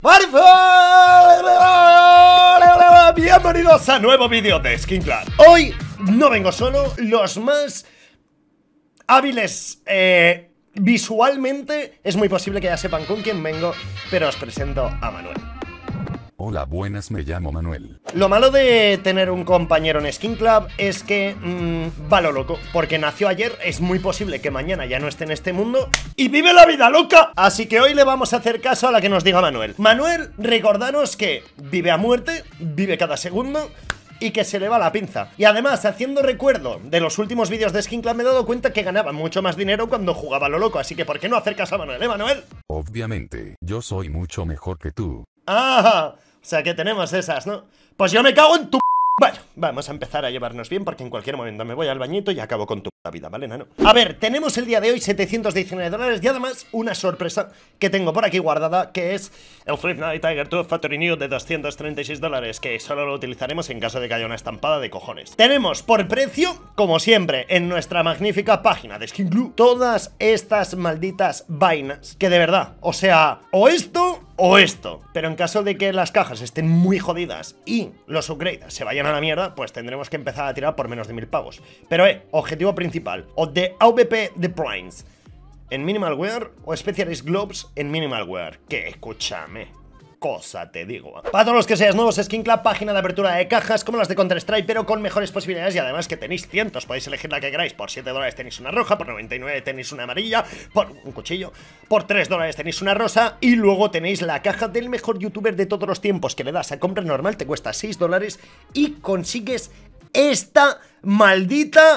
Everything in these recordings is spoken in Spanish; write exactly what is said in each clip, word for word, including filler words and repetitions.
Bienvenidos a nuevo vídeo de Skin Club. Hoy no vengo solo, los más hábiles eh, visualmente es muy posible que ya sepan con quién vengo, pero os presento a Manuel. Hola, buenas, me llamo Manuel. Lo malo de tener un compañero en Skin Club es que mmm, va lo loco, porque nació ayer, es muy posible que mañana ya no esté en este mundo y vive la vida loca. Así que hoy le vamos a hacer caso a la que nos diga Manuel. Manuel, recordaros que vive a muerte, vive cada segundo y que se le va la pinza. Y además, haciendo recuerdo de los últimos vídeos de Skin Club, me he dado cuenta que ganaba mucho más dinero cuando jugaba a lo loco. Así que ¿por qué no hacer caso a Manuel, eh, Manuel? Obviamente, yo soy mucho mejor que tú. Ah, o sea que tenemos esas, ¿no? Pues yo me cago en tu... Bueno, vamos a empezar a llevarnos bien porque en cualquier momento me voy al bañito y acabo con tu vida, ¿vale, nano? A ver, tenemos el día de hoy setecientos diecinueve dólares y además una sorpresa que tengo por aquí guardada, que es el Flip Night Tiger dos Factory New de doscientos treinta y seis dólares, que solo lo utilizaremos en caso de que haya una estampada de cojones. Tenemos por precio, como siempre, en nuestra magnífica página de Skin Club, todas estas malditas vainas, que de verdad, o sea, o esto... o esto, pero en caso de que las cajas estén muy jodidas y los upgrades se vayan a la mierda, pues tendremos que empezar a tirar por menos de mil pavos. Pero eh, objetivo principal, o de A V P de Primes en Minimal Wear o Specialist Gloves en Minimal Wear, que escúchame, cosa te digo. Para todos los que seáis nuevos, Skin Club, página de apertura de cajas como las de Counter Strike, pero con mejores posibilidades y además que tenéis cientos, podéis elegir la que queráis. Por siete dólares tenéis una roja, por noventa y nueve tenéis una amarilla, por un cuchillo, por tres dólares tenéis una rosa y luego tenéis la caja del mejor youtuber de todos los tiempos, que le das a compra normal, te cuesta seis dólares y consigues esta maldita...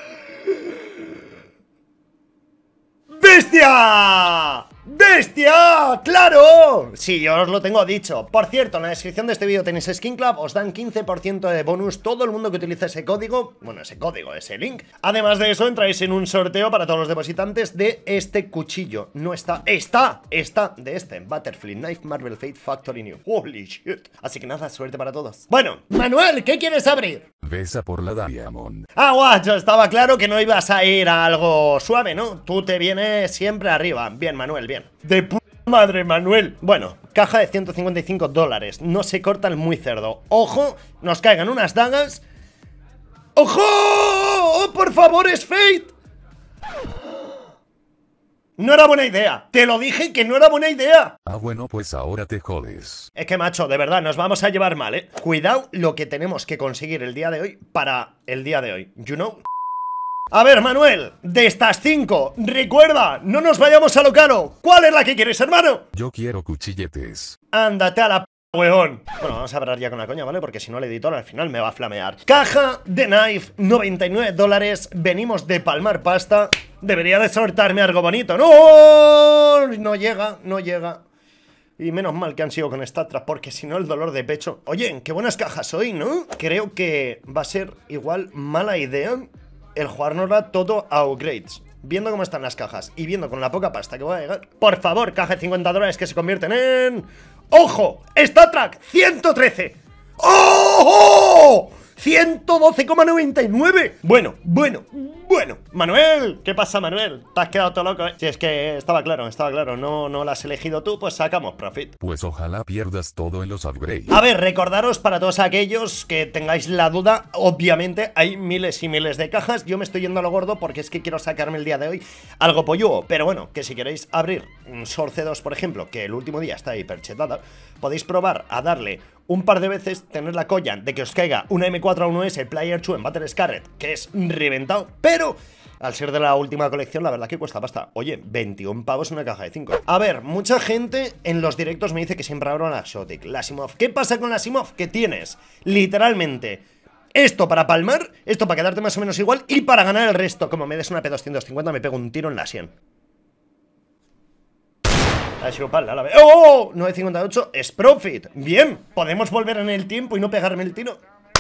¡bestia! ¡Bestia! ¡Claro! Sí, yo os lo tengo dicho. Por cierto, en la descripción de este vídeo tenéis Skin Club, os dan quince por ciento de bonus todo el mundo que utilice ese código, bueno, ese código, ese link. Además de eso, entráis en un sorteo para todos los depositantes de este cuchillo. No está, está, está de este, Butterfly Knife Marvel Fate Factory New. Holy shit. Así que nada, suerte para todos. Bueno, Manuel, ¿qué quieres abrir? Besa por la Diamond. Ah, guacho, estaba claro que no ibas a ir a algo suave, ¿no? Tú te vienes siempre arriba. Bien, Manuel, bien. De p*** madre, Manuel. Bueno, caja de ciento cincuenta y cinco dólares. No se corta el muy cerdo. Ojo, nos caigan unas dagas. ¡Ojo! ¡Oh, por favor, es Fate! No era buena idea. Te lo dije que no era buena idea. Ah, bueno, pues ahora te jodes. Es que, macho, de verdad, nos vamos a llevar mal, ¿eh? Cuidado lo que tenemos que conseguir el día de hoy para el día de hoy. You know? A ver, Manuel, de estas cinco, recuerda, no nos vayamos a lo caro. ¿Cuál es la que quieres, hermano? Yo quiero cuchilletes. Ándate a la p***, weón. Bueno, vamos a parar ya con la coña, ¿vale? Porque si no el editor al final me va a flamear. Caja de Knife, noventa y nueve dólares. Venimos de palmar pasta. Debería de soltarme algo bonito. ¡No! No llega, no llega. Y menos mal que han sido con StatTrak, porque si no el dolor de pecho. Oye, qué buenas cajas hoy, ¿no? Creo que va a ser igual mala idea el jugárnosla todo a upgrades. Viendo cómo están las cajas y viendo con la poca pasta que voy a llegar. Por favor, caja de cincuenta dólares que se convierten en... ¡Ojo! StatTrak, ciento trece. ¡Oh! ciento doce coma noventa y nueve. Bueno, bueno, bueno. Manuel, ¿qué pasa, Manuel? Te has quedado todo loco, ¿eh? Si es que estaba claro, estaba claro. No, no la has elegido tú, pues sacamos profit. Pues ojalá pierdas todo en los upgrades. A ver, recordaros para todos aquellos que tengáis la duda, obviamente hay miles y miles de cajas. Yo me estoy yendo a lo gordo porque es que quiero sacarme el día de hoy algo polluo. Pero bueno, que si queréis abrir un Source dos, por ejemplo, que el último día está hiperchetada, podéis probar a darle un par de veces, tener la colla de que os caiga una M cuatro A uno S Player dos en Battle Scarlet, que es reventado, pero al ser de la última colección, la verdad que cuesta pasta. Oye, veintiún pavos una caja de cinco. A ver, mucha gente en los directos me dice que siempre abro la Exotic, la Asimov. ¿Qué pasa con la Asimov? Que tienes, literalmente, esto para palmar, esto para quedarte más o menos igual y para ganar el resto. Como me des una P doscientos cincuenta me pego un tiro en la sien. A chuparla a la vez. ¡Oh! nueve cincuenta y ocho es profit. Bien, podemos volver en el tiempo y no pegarme el tiro.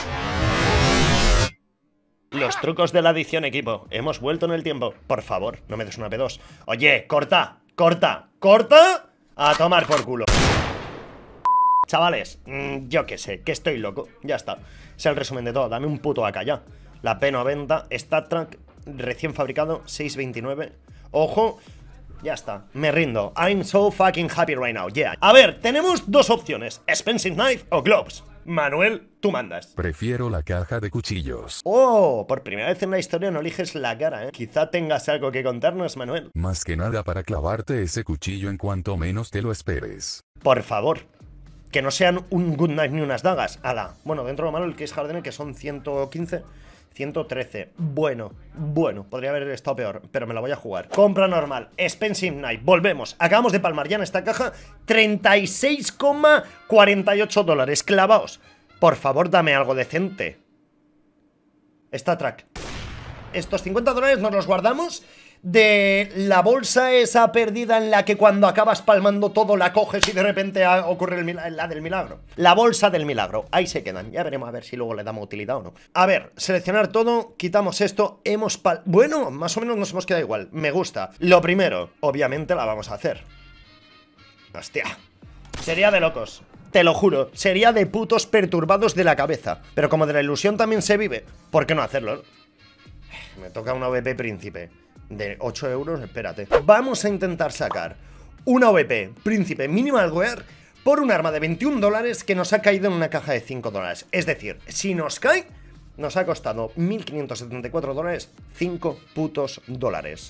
Los trucos de la adición, equipo. Hemos vuelto en el tiempo. Por favor, no me des una P dos. Oye, corta, corta, corta. A tomar por culo. Chavales, mmm, yo qué sé, que estoy loco. Ya está. Es el resumen de todo. Dame un puto acá ya. La P noventa, StatTrak, recién fabricado, seis veintinueve. Ojo, Ya está, me rindo. I'm so fucking happy right now, yeah. A ver, tenemos dos opciones, Expensive Knife o Gloves. Manuel, tú mandas. Prefiero la caja de cuchillos. Oh, por primera vez en la historia no eliges la cara, ¿eh? Quizá tengas algo que contarnos, Manuel. Más que nada para clavarte ese cuchillo en cuanto menos te lo esperes. Por favor, que no sean un good knife ni unas dagas. Ala, bueno, dentro de lo malo el Case Hardener que son ciento quince... ciento trece, bueno, bueno, podría haber estado peor, pero me la voy a jugar. Compra normal, Expensive Knife, volvemos. Acabamos de palmar ya en esta caja treinta y seis coma cuarenta y ocho dólares, clavaos. Por favor, dame algo decente. Esta track. Estos cincuenta dólares nos los guardamos de la bolsa esa perdida en la que cuando acabas palmando todo la coges y de repente ocurre el la del milagro. La bolsa del milagro, ahí se quedan. Ya veremos a ver si luego le damos utilidad o no. A ver, seleccionar todo, quitamos esto, hemos pal... Bueno, más o menos nos hemos quedado igual, me gusta. Lo primero, obviamente la vamos a hacer. Hostia, sería de locos. Te lo juro, sería de putos perturbados de la cabeza. Pero como de la ilusión también se vive, ¿por qué no hacerlo? Me toca una O V P príncipe de ocho euros, espérate. Vamos a intentar sacar una O V P príncipe minimal wear por un arma de veintiún dólares que nos ha caído en una caja de cinco dólares. Es decir, si nos cae, nos ha costado mil quinientos setenta y cuatro dólares, cinco putos dólares.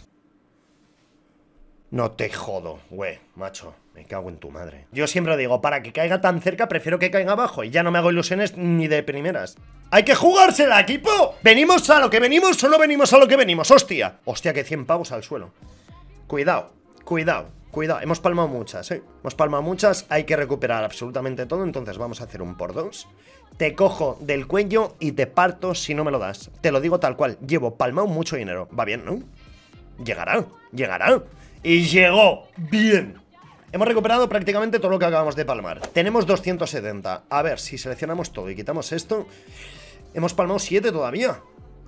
No te jodo, güey, macho. Me cago en tu madre. Yo siempre digo, para que caiga tan cerca, prefiero que caiga abajo. Y ya no me hago ilusiones ni de primeras. ¡Hay que jugársela, equipo! ¿Venimos a lo que venimos o no venimos a lo que venimos? ¡Hostia! Hostia, que cien pavos al suelo. Cuidado, cuidado, cuidado. Hemos palmado muchas, ¿eh? Hemos palmado muchas. Hay que recuperar absolutamente todo. Entonces vamos a hacer un por dos. Te cojo del cuello y te parto si no me lo das. Te lo digo tal cual. Llevo palmado mucho dinero. Va bien, ¿no? Llegará, llegará. Y llegó. Bien. Hemos recuperado prácticamente todo lo que acabamos de palmar. Tenemos doscientos setenta. A ver, si seleccionamos todo y quitamos esto, hemos palmado siete todavía.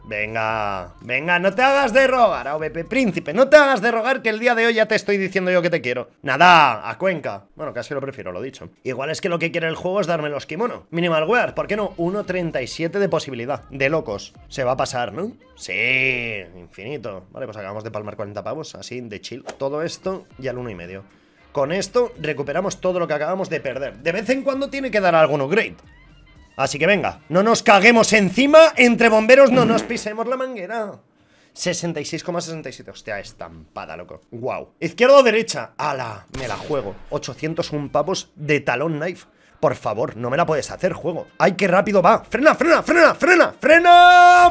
Venga, venga, no te hagas de rogar, A V P Príncipe. No te hagas de rogar que el día de hoy ya te estoy diciendo yo que te quiero. Nada, a Cuenca. Bueno, casi lo prefiero, lo dicho. Igual es que lo que quiere el juego es darme los kimono. Minimal wear, ¿por qué no? uno treinta y siete de posibilidad. De locos. Se va a pasar, ¿no? Sí, infinito. Vale, pues acabamos de palmar cuarenta pavos, así, de chill. Todo esto y al uno y medio. Con esto recuperamos todo lo que acabamos de perder. De vez en cuando tiene que dar alguno great. Así que venga, no nos caguemos encima. Entre bomberos no nos pisemos la manguera. sesenta y seis coma sesenta y siete. Hostia, estampada, loco. Wow. Izquierda o derecha. ¡Hala! Me la juego. ochocientos un pavos de talón knife. Por favor, no me la puedes hacer, juego. ¡Ay, qué rápido va! ¡Frena, frena, frena, frena! ¡Frena!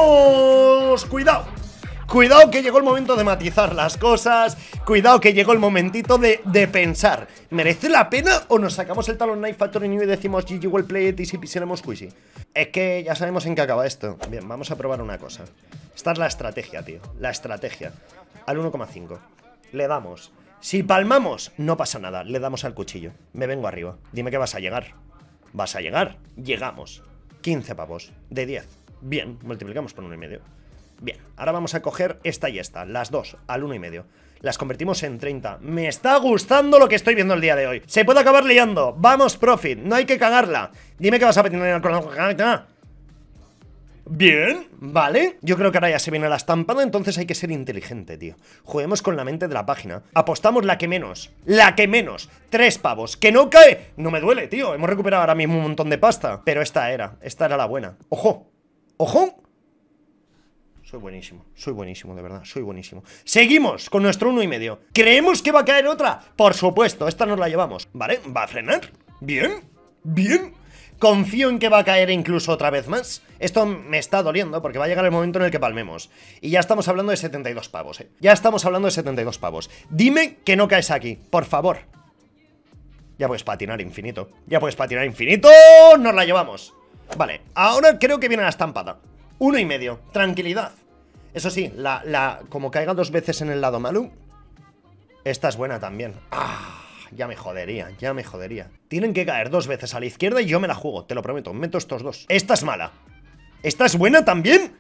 ¡Vamos! ¡Cuidado! Cuidado que llegó el momento de matizar las cosas. Cuidado que llegó el momentito de, de pensar, ¿merece la pena o nos sacamos el Talon Knife Factory New y decimos G G well played y si pisaremos squishy? Es que ya sabemos en qué acaba esto. Bien, vamos a probar una cosa. Esta es la estrategia, tío. La estrategia. Al uno coma cinco. Le damos. Si palmamos, no pasa nada. Le damos al cuchillo. Me vengo arriba. Dime que vas a llegar. ¿Vas a llegar? Llegamos. quince pavos. De diez. Bien, multiplicamos por uno y medio. Bien, ahora vamos a coger esta y esta, las dos, al uno y medio. Las convertimos en treinta. Me está gustando lo que estoy viendo el día de hoy. Se puede acabar liando. Vamos, Profit, no hay que cagarla. Dime que vas a patinar con la... Bien, vale. Yo creo que ahora ya se viene la estampada, entonces hay que ser inteligente, tío. Juguemos con la mente de la página. Apostamos la que menos. La que menos. Tres pavos. ¿Que no cae? No me duele, tío. Hemos recuperado ahora mismo un montón de pasta. Pero esta era. Esta era la buena. ¡Ojo! ¡Ojo! Soy buenísimo, soy buenísimo, de verdad, soy buenísimo. Seguimos con nuestro uno y medio. ¿Creemos que va a caer otra? Por supuesto, esta nos la llevamos. ¿Vale? ¿Va a frenar? Bien, bien. Confío en que va a caer incluso otra vez más. Esto me está doliendo porque va a llegar el momento en el que palmemos. Y ya estamos hablando de setenta y dos pavos, ¿eh? Ya estamos hablando de setenta y dos pavos. Dime que no caes aquí, por favor. Ya puedes patinar infinito. Ya puedes patinar infinito. Nos la llevamos. Vale, ahora creo que viene la estampada. Uno y medio, tranquilidad. Eso sí, la, la, como caiga dos veces en el lado malo, esta es buena también. Ah, ya me jodería, ya me jodería. Tienen que caer dos veces a la izquierda y yo me la juego, te lo prometo, meto estos dos. Esta es mala. ¿Esta es buena también?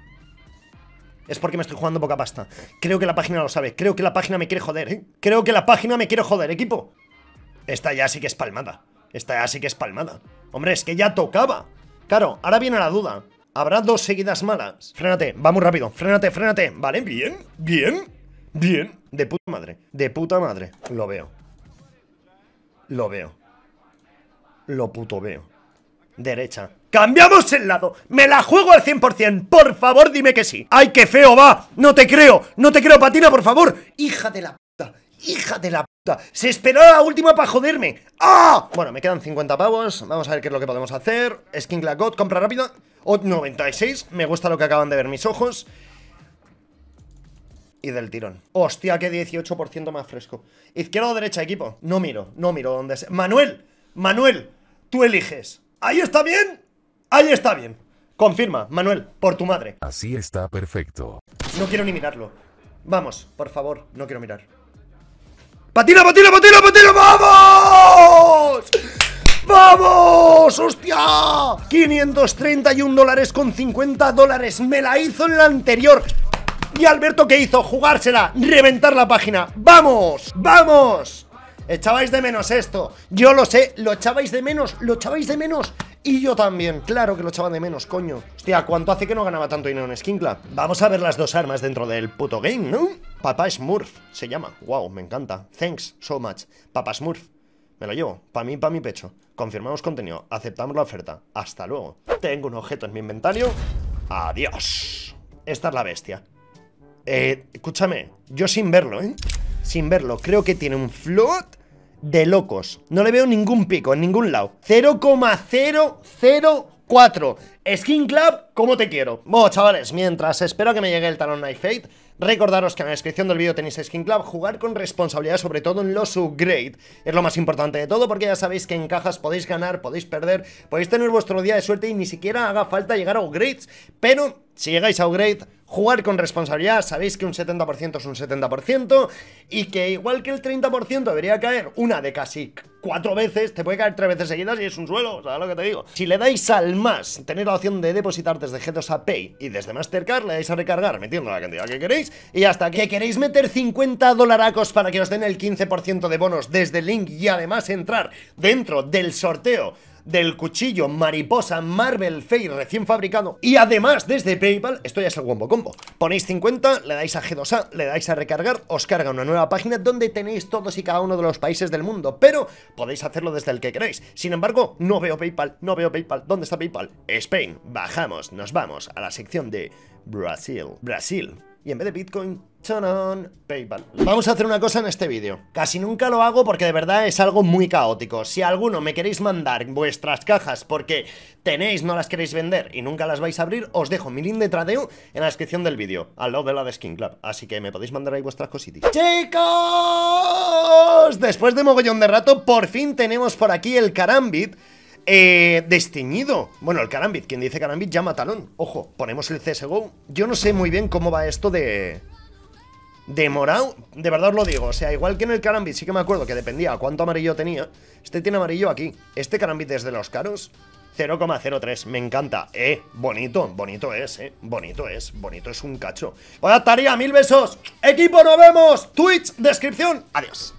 Es porque me estoy jugando poca pasta. Creo que la página lo sabe, creo que la página me quiere joder, ¿eh? Creo que la página me quiere joder, equipo. Esta ya sí que es palmada. Esta ya sí que es palmada. Hombre, es que ya tocaba. Claro, ahora viene la duda. ¿Habrá dos seguidas malas? Frénate, va muy rápido, frénate, frénate. Vale, bien, bien. Bien, de puta madre, de puta madre. Lo veo. Lo veo. Lo puto veo. Derecha. ¡Cambiamos el lado! ¡Me la juego al cien por cien! ¡Por favor, dime que sí! ¡Ay, qué feo va! ¡No te creo! ¡No te creo, patina, por favor! ¡Hija de la puta! ¡Hija de la puta! ¡Se esperó a la última para joderme! ¡Ah! Bueno, me quedan cincuenta pavos. Vamos a ver qué es lo que podemos hacer. Skin God, compra rápida. Oh, noventa y seis. Me gusta lo que acaban de ver mis ojos. Y del tirón. Hostia, que dieciocho por ciento más fresco. Izquierda o derecha, equipo. No miro, no miro dónde sea. Manuel, Manuel, tú eliges. ¿Ahí está bien? Ahí está bien. Confirma, Manuel, por tu madre. Así está perfecto. No quiero ni mirarlo. Vamos, por favor, no quiero mirar. ¡Patina, patina, patina, patina! ¡Vamos! ¡Vamos! ¡Hostia! quinientos treinta y un dólares con cincuenta dólares. Me la hizo en la anterior. ¿Y Alberto qué hizo? Jugársela, reventar la página. ¡Vamos! ¡Vamos! Echabais de menos esto. Yo lo sé, lo echabais de menos, lo echabais de menos. Y yo también, claro que lo echaba de menos, coño. Hostia, ¿cuánto hace que no ganaba tanto dinero en Skin Club? Vamos a ver las dos armas dentro del puto game, ¿no? Papá Smurf, se llama. Wow, me encanta. Thanks so much. Papá Smurf. Me lo llevo, pa' mí, pa' mi pecho. Confirmamos contenido, aceptamos la oferta. Hasta luego. Tengo un objeto en mi inventario. Adiós. Esta es la bestia. Eh, escúchame, yo sin verlo, ¿eh? Sin verlo, creo que tiene un float de locos. No le veo ningún pico en ningún lado. cero coma cero cero cuatro. Skin Club, ¿cómo te quiero? Bueno, chavales, mientras espero que me llegue el Talon Knife Fate, recordaros que en la descripción del vídeo tenéis Skin Club. Jugar con responsabilidad, sobre todo en los upgrade. Es lo más importante de todo, porque ya sabéis que en cajas podéis ganar, podéis perder, podéis tener vuestro día de suerte y ni siquiera haga falta llegar a upgrades. Pero si llegáis a upgrade, jugar con responsabilidad. Sabéis que un setenta por ciento es un setenta por ciento y que igual que el treinta por ciento debería caer una de casi cuatro veces, te puede caer tres veces seguidas y es un suelo, ¿sabes lo que te digo? Si le dais al más, tenéis la opción de depositar desde G dos A Pay y desde Mastercard, le dais a recargar metiendo la cantidad que queréis y hasta que queréis meter cincuenta dolaracos para que os den el quince por ciento de bonos desde el link y además entrar dentro del sorteo del cuchillo mariposa Marvel Fate recién fabricado. Y además desde PayPal, esto ya es el Wombo Combo. Ponéis cincuenta, le dais a G dos A, le dais a recargar, os carga una nueva página donde tenéis todos y cada uno de los países del mundo. Pero podéis hacerlo desde el que queréis. Sin embargo, no veo PayPal, no veo PayPal. ¿Dónde está PayPal? Spain. Bajamos, nos vamos a la sección de Brasil. Brasil. Y en vez de Bitcoin, ¡chanán! PayPal. Vamos a hacer una cosa en este vídeo. Casi nunca lo hago porque de verdad es algo muy caótico. Si alguno me queréis mandar vuestras cajas porque tenéis, no las queréis vender y nunca las vais a abrir, os dejo mi link de tradeo en la descripción del vídeo, al lado de la de Skin Club. Así que me podéis mandar ahí vuestras cositas. ¡Chicos! Después de mogollón de rato, por fin tenemos por aquí el Karambit. Eh, desteñido. Bueno, el Karambit, quien dice Karambit llama talón. Ojo, ponemos el C S G O. Yo no sé muy bien cómo va esto de... De morado, de verdad os lo digo. O sea, igual que en el Karambit sí que me acuerdo que dependía a cuánto amarillo tenía. Este tiene amarillo aquí. Este Karambit es de los caros. cero coma cero tres, me encanta. Eh, bonito, bonito es, eh bonito es, bonito es un cacho. Pues ya estaría, mil besos. Equipo, nos vemos. Twitch, descripción, adiós.